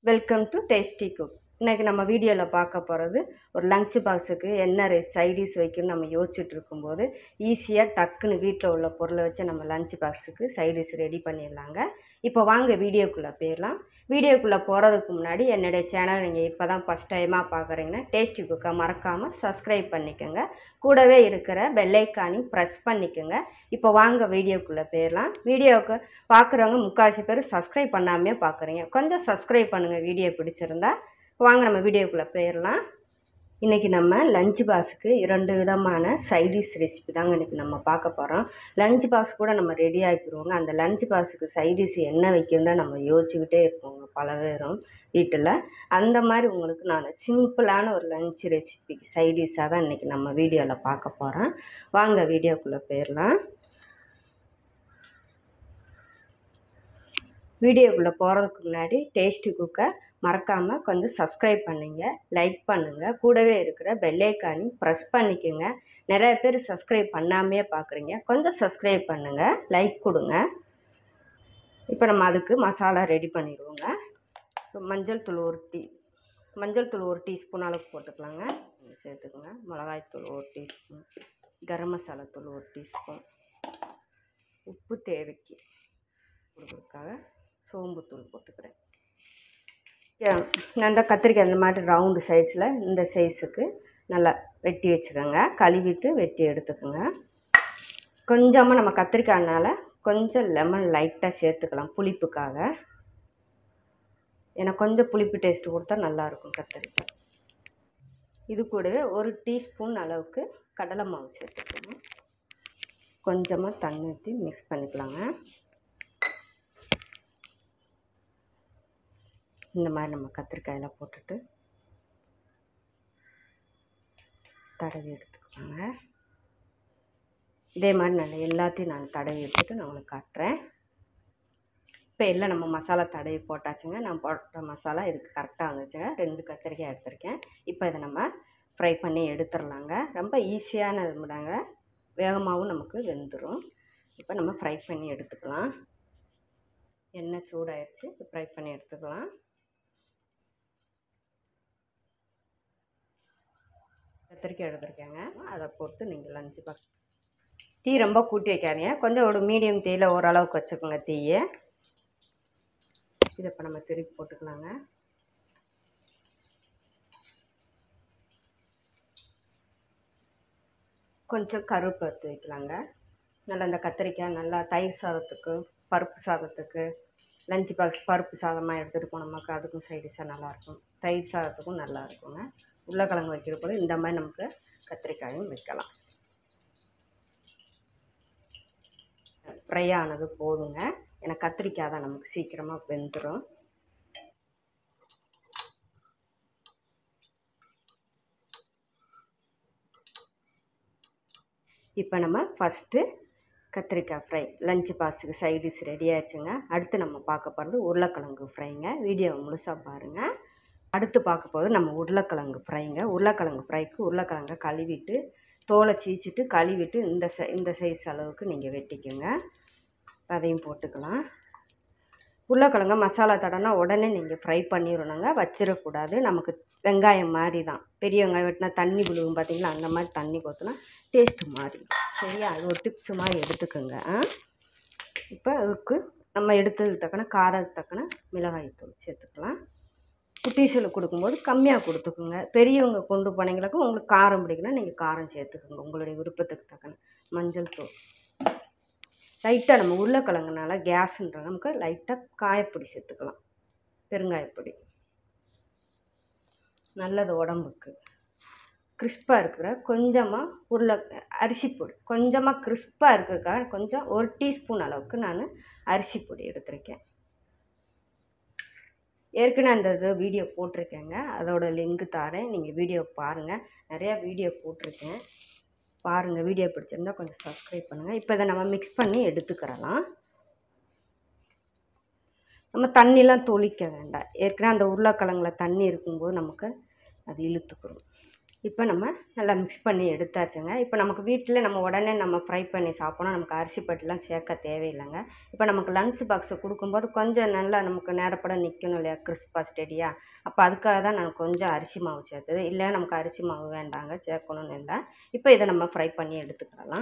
Welcome to tasty cook. இன்றைக்கி நம்ம வீடியோவில் பார்க்க போகிறது ஒரு லஞ்ச் பாக்ஸுக்கு என்ன சைடிஷ் வைக்கணும்னு நம்ம யோசிச்சுட்டு இருக்கும்போது ஈஸியாக டக்குன்னு வீட்டில் உள்ள பொருளை வச்சு நம்ம லஞ்ச் பாக்ஸுக்கு சைடிஷ் ரெடி பண்ணிடலாங்க. இப்போ வாங்க வீடியோக்குள்ளே போயிடலாம். வீடியோக்குள்ளே போகிறதுக்கு முன்னாடி என்னுடைய சேனல் நீங்கள் இப்போ தான் ஃபஸ்ட் டைமாக பார்க்குறீங்கன்னா டேஸ்டி குக்கை மறக்காமல் சப்ஸ்கிரைப் பண்ணிக்கோங்க. கூடவே இருக்கிற பெல் ஐக்கானையும் ப்ரெஸ் பண்ணிக்கோங்க. இப்போ வாங்க வீடியோக்குள்ளே போயிடலாம். வீடியோவுக்கு பார்க்குறவங்க முக்கால்வாசி பேர் சப்ஸ்கிரைப் பண்ணாமே பார்க்குறீங்க. கொஞ்சம் சப்ஸ்கிரைப் பண்ணுங்கள் வீடியோ பிடிச்சிருந்தா. வாங்க நம்ம வீடியோக்குள்ளே போயிடலாம். இன்றைக்கி நம்ம லஞ்ச் பாக்ஸுக்கு 2 விதமான சைடிஷ் ரெசிபி தாங்க இன்றைக்கி நம்ம பார்க்க போகிறோம். லஞ்ச் பாக்ஸ் கூட நம்ம ரெடி ஆக்கிடுவோங்க. அந்த லஞ்ச் பாக்ஸுக்கு சைடிஷ் என்ன வைக்கிறதா நம்ம யோசிச்சுக்கிட்டே இருப்போங்க பல பேரும் வீட்டில். அந்த மாதிரி உங்களுக்கு நான் சிம்பிளான ஒரு லஞ்ச் ரெசிபிக்கு சைடிஷாக தான் இன்றைக்கி நம்ம வீடியோவில் பார்க்க போகிறோம். வாங்க வீடியோக்குள்ளே போயிடலாம். வீடியோக்குள்ளே போகிறதுக்கு முன்னாடி டேஸ்டி குக்கை மறக்காமல் கொஞ்சம் சப்ஸ்கிரைப் பண்ணுங்க, லைக் பண்ணுங்கள். கூடவே இருக்கிற பெல் ஐக்கானையும் ப்ரெஸ் பண்ணிக்கோங்க. நிறைய பேர் சப்ஸ்கிரைப் பண்ணாமே பார்க்குறீங்க. கொஞ்சம் சப்ஸ்கிரைப் பண்ணுங்கள், லைக் கொடுங்க. இப்போ நம்ம அதுக்கு மசாலா ரெடி பண்ணிடுவோங்க. இப்போ மஞ்சள் தூள் ஒரு டீஸ்பூன் அளவுக்கு போட்டுக்கலாங்க. சேர்த்துக்கோங்க. மிளகாய்த்தூள் 1 டீஸ்பூன், கரம் மசாலா தூள் 1 டீஸ்பூன், உப்பு தேவைக்கு கொடுக்குறதுக்காக சோம்புத்தூள் போட்டுக்கிறேன். நல்லா கத்திரிக்காய் இந்த மாதிரி ரவுண்டு சைஸில் இந்த சைஸுக்கு நல்லா வெட்டி வச்சுக்கோங்க. கழுவிட்டு வெட்டி எடுத்துக்கோங்க. கொஞ்சமாக நம்ம கத்திரிக்காய்னால கொஞ்சம் லெமன் லைட்டாக சேர்த்துக்கலாம் புளிப்புக்காக. ஏன்னா கொஞ்சம் புளிப்பு டேஸ்ட்டு கொடுத்தா நல்லாயிருக்கும் கத்திரிக்காய். இது கூடவே 1 டீஸ்பூன் அளவுக்கு கடலை மாவு சேர்த்துக்கணும். கொஞ்சமாக தண்ணி ஊற்றி மிக்ஸ் பண்ணிக்கலாங்க. இந்த மாதிரி நம்ம கத்திரிக்காயில் போட்டுட்டு தடவி எடுத்துக்கோங்க. இதே மாதிரி நான் எல்லாத்தையும் நான் தடவி எடுத்துட்டு நான் உங்களுக்கு காட்டுறேன். இப்போ எல்லாம் நம்ம மசாலா தடவி போட்டாச்சுங்க. நான் போட்ட மசாலா இதுக்கு கரெக்டாக வந்துச்சுங்க. 2 கத்திரிக்காய் எடுத்துருக்கேன். இப்போ இதை நம்ம ஃப்ரை பண்ணி எடுத்துடலாங்க. ரொம்ப ஈஸியான இதுதாங்க, வேகமாகவும் நமக்கு வெந்துடும். இப்போ நம்ம ஃப்ரை பண்ணி எடுத்துக்கலாம். எண்ணெய் சூடாயிடுச்சு. ஃப்ரை பண்ணி எடுத்துக்கலாம். கத்திரிக்காய் எடுத்துருக்கேங்க. அதை போட்டு நீங்கள் லஞ்சு பாக்ஸ் தீ ரொம்ப கூட்டி வைக்காதீங்க. கொஞ்சம் ஒரு மீடியம் தீயில் ஓரளவுக்கு வச்சுக்கோங்க தீயை. இதை இப்போ நம்ம திருப்பி போட்டுக்கலாங்க. கொஞ்சம் கருவேப்பிலை எடுத்து வைக்கலாங்க. நல்லா இந்த கத்திரிக்காய் நல்லா தயிர் சாதத்துக்கு, பருப்பு சாதத்துக்கு, லஞ்ச் பாக்ஸ் பருப்பு சாதமாக எடுத்துகிட்டு போனோம்னாக்கா அதுக்கும் சைடிஷாக நல்லாயிருக்கும். தயிர் சாதத்துக்கும் நல்லா இருக்குங்க. உருளைக்கிழங்கு வைக்கிற போது இந்த மாதிரி நமக்கு கத்திரிக்காயும் வைக்கலாம். ஃப்ரை ஆனது போதுங்க. ஏன்னா கத்திரிக்காய் தான் நமக்கு சீக்கிரமாக வெந்துடும். இப்போ நம்ம ஃபஸ்ட்டு கத்திரிக்காய் ஃப்ரை லஞ்ச் பாக்ஸுக்கு சைடிஷ் ரெடி ஆயிடுச்சுங்க. அடுத்து நம்ம பார்க்க போகிறது உருளைக்கிழங்கு ஃப்ரைங்க. வீடியோவை முழுசாக பாருங்கள். அடுத்து பார்க்க போது நம்ம உருளைக்கிழங்கு ஃப்ரைங்க. உருளைக்கிழங்கு ஃப்ரைக்கு உருளைக்கிழங்கை கழுவிட்டு தோலை சீச்சிட்டு கழுவிட்டு இந்த சைஸ் அளவுக்கு நீங்கள் வெட்டிக்கோங்க. அதையும் போட்டுக்கலாம். உருளைக்கிழங்க மசாலா தடனா உடனே நீங்கள் ஃப்ரை பண்ணிடணுங்க, வச்சிடக்கூடாது. நமக்கு வெங்காயம் மாதிரி தான், பெரிய வெங்காயம் வெட்டினா தண்ணி விழுவும் பார்த்தீங்களா, அந்த மாதிரி தண்ணி கொத்தினா டேஸ்ட்டு மாறி. சரியா, அது ஒரு டிப்ஸு மாதிரி எடுத்துக்கோங்க. இப்போ அதுக்கு நம்ம எடுத்ததுக்கு தக்கன காரத்துக்கு தக்கன மிளகாய்த்தூள் சேர்த்துக்கலாம். குட்டீஸில் கொடுக்கும்போது கம்மியாக கொடுத்துக்குங்க. பெரியவங்க கொண்டு போனீங்களுக்கும் உங்களுக்கு காரம் பிடிக்குன்னா நீங்கள் காரம் சேர்த்துக்குங்க உங்களுடைய விருப்பத்துக்கு தக்கன. மஞ்சள் தூள் லைட்டாக, நம்ம உருளைக்கிழங்குனால கேஸுன்ற நமக்கு லைட்டாக காயப்பொடி சேர்த்துக்கலாம். பெருங்காயப்பொடி நல்லது உடம்புக்கு. கிறிஸ்பாக இருக்கிற கொஞ்சமாக அரிசி பொடி, கொஞ்சமாக கிறிஸ்பாக இருக்கிறதுக்காக கொஞ்சம் 1 டீஸ்பூன் அளவுக்கு நான் அரிசி பொடி எடுத்திருக்கேன். ஏற்கனவே அந்த வீடியோ போட்டிருக்கேங்க, அதோட லிங்க் தரேன், நீங்கள் வீடியோ பாருங்கள். நிறையா வீடியோ போட்டிருக்கேன், பாருங்கள். வீடியோ பிடிச்சிருந்தா கொஞ்சம் சப்ஸ்கிரைப் பண்ணுங்கள். இப்போ இதை நம்ம மிக்ஸ் பண்ணி எடுத்துக்கிறலாம். நம்ம தண்ணிலாம் தொளிக்க வேண்டாம். ஏற்கனவே அந்த உருளைக்கிழங்குல தண்ணி இருக்கும்போது நமக்கு அது இழுத்துக்கிறோம். இப்போ நம்ம நல்லா மிக்ஸ் பண்ணி எடுத்தாச்சுங்க. இப்போ நமக்கு வீட்டில் நம்ம உடனே நம்ம ஃப்ரை பண்ணி சாப்பிடணும். நமக்கு அரிசி பருப்புலாம் சேர்க்க தேவையில்லைங்க. இப்போ நமக்கு லஞ்ச் பாக்ஸு கொடுக்கும்போது கொஞ்சம் நல்லா நமக்கு நேரப்பட நிற்கணும் இல்லையா, கிறிஸ்பா ஸ்டெடியா. அப்போ அதுக்காக தான் நான் கொஞ்சம் அரிசி மாவு சேர்த்தது. இல்லை நமக்கு அரிசி மாவு வேண்டாங்க, சேர்க்கணும்னு இல்லை. இப்போ இதை நம்ம ஃப்ரை பண்ணி எடுத்துக்கலாம்.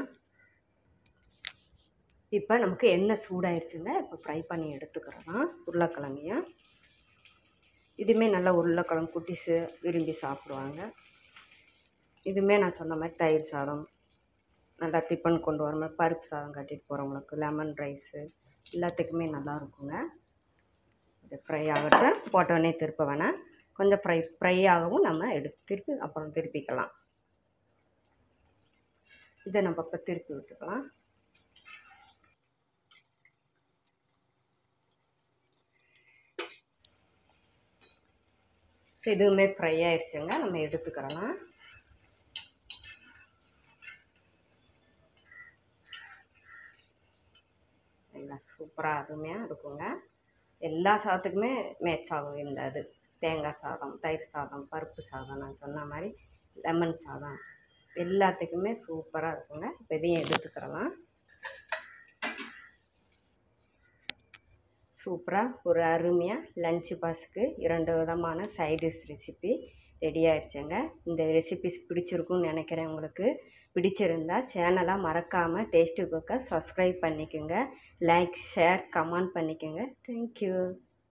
இப்போ நமக்கு எண்ணெய் சூடாயிருச்சுங்க. இப்போ ஃப்ரை பண்ணி எடுத்துக்கிறலாம் உருளைக்கிழங்கையும். இதுவுமே நல்லா உருளைக்கிழங்கு குட்டீஸு விரும்பி சாப்பிடுவாங்க. இதுவுமே நான் சொன்ன மாதிரி தயிர் சாதம், நல்லா டிஃபன் கொண்டு வர மாதிரி பருப்பு சாதம் கட்டிட்டு போகிறவங்களுக்கு, லெமன் ரைஸு எல்லாத்துக்குமே நல்லா இருக்குங்க. இது ஃப்ரை ஆகட்டும், போட்டோடனே திருப்ப வேணாம். கொஞ்சம் ஃப்ரை ஆகவும் நம்ம திருப்பி அப்புறம் திருப்பிக்கலாம். இதை நம்ம இப்போ திருப்பி விட்டுக்கலாம். இதுவுமே ஃப்ரை ஆயிடுச்சுங்க. நம்ம எடுத்துக்கிறலாம். எல்லாம் சூப்பராக அருமையாக இருக்குங்க. எல்லா சாதத்துக்குமே மேட்ச் ஆகும் இந்த இது. தேங்காய் சாதம், தயிர் சாதம், பருப்பு சாதம், நான் சொன்ன மாதிரி லெமன் சாதம் எல்லாத்துக்குமே சூப்பராக இருக்குங்க. இப்போ இதையும் எடுத்துக்கிறலாம். சூப்பராக ஒரு அருமையாக லஞ்ச் பாக்ஸுக்கு 2 விதமான சைடிஷ் ரெசிபி ரெடி ஆயிடுச்சுங்க. இந்த ரெசிபிஸ் பிடிச்சிருக்குன்னு நினைக்கிறேன். உங்களுக்கு பிடிச்சிருந்தா சேனலை மறக்காமல் டேஸ்ட்டு குக்கை சப்ஸ்கிரைப் பண்ணிக்கோங்க. லைக், ஷேர், கமெண்ட் பண்ணிக்கோங்க. தேங்க்யூ.